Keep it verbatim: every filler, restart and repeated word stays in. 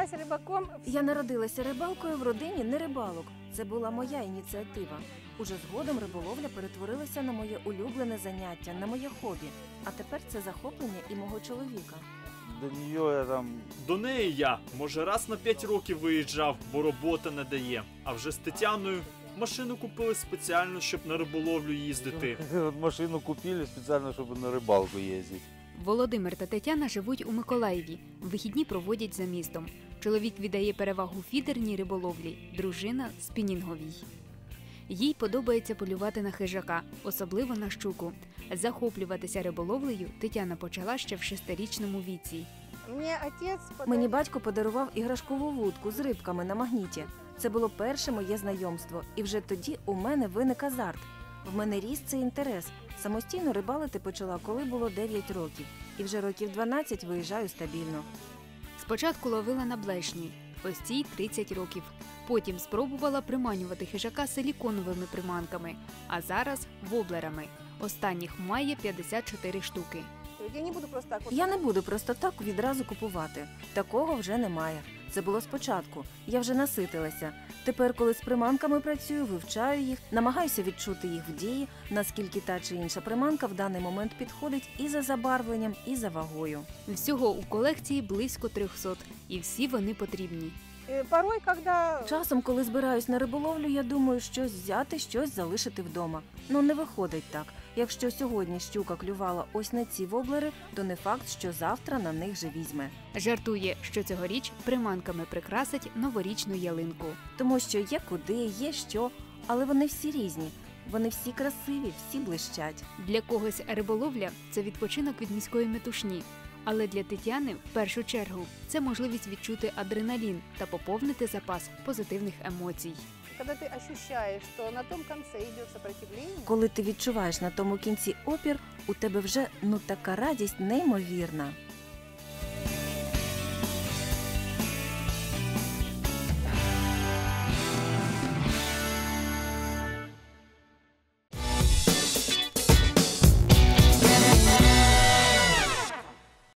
родилась рыбаком. Я народилася рибалкою в родині не рибалок. Це була моя ініціатива. Уже згодом риболовля перетворилася на моє улюблене заняття, на моє хобі. А тепер це захоплення і мого чоловіка. До нее я там... До неї я, може, раз на п'ять років виїжджав, бо робота не дає. А вже з Тетяною машину купили спеціально, щоб на риболовлю їздити. Машину купили специально, чтобы на рыбалку ездить. Володимир та Тетяна живуть у Миколаєві. Вихідні проводять за містом. Чоловік віддає перевагу фідерній риболовлі, дружина – спінінговій. Їй подобається полювати на хижака, особливо на щуку. Захоплюватися риболовлею Тетяна почала ще в шестирічному віці. Мне отец подарил... Мені батько подарував іграшкову вудку з рибками на магніті. Це було перше моє знайомство, і вже тоді у мене виник азарт. В мене ріс цей інтерес. Самостійно рибалити почала, коли було дев'ять років. І вже років дванадцять виїжджаю стабільно. Спочатку ловила на блешні, ось цій тридцять років. Потім спробувала приманювати хижака силіконовими приманками, а зараз – воблерами. Останніх має п'ятдесят чотири штуки. Я не буду просто так вот... Я не буду просто так відразу купувати. Такого вже немає. Це було спочатку. Я вже наситилася. Тепер, коли з приманками працюю, вивчаю їх, намагаюся відчути їх в дії, наскільки та чи інша приманка в даний момент підходить і за забарвленням, і за вагою. Всього у колекції близько трьохсот, і всі вони потрібні. Э, Порой, когда... Часом, коли збираюсь на риболовлю, я думаю, щось взяти, щось залишити вдома. Ну, не виходить так. Якщо сьогодні щука клювала ось на ці воблери, то не факт, що завтра на них же візьме. Жартує, що цьогоріч приманками прикрасить новорічну ялинку. Тому що є куди, є що, але вони всі різні. Вони всі красиві, всі блищать. Для когось риболовля – це відпочинок від міської метушні. Але для Тетяни, в першу чергу, це можливість відчути адреналін та поповнити запас позитивних емоцій. Когда ты ощущаешь, что на том конце идет сопротивление, Коли ти відчуваєш на тому кінці опір, у тебе вже, ну, така радість неймовірна.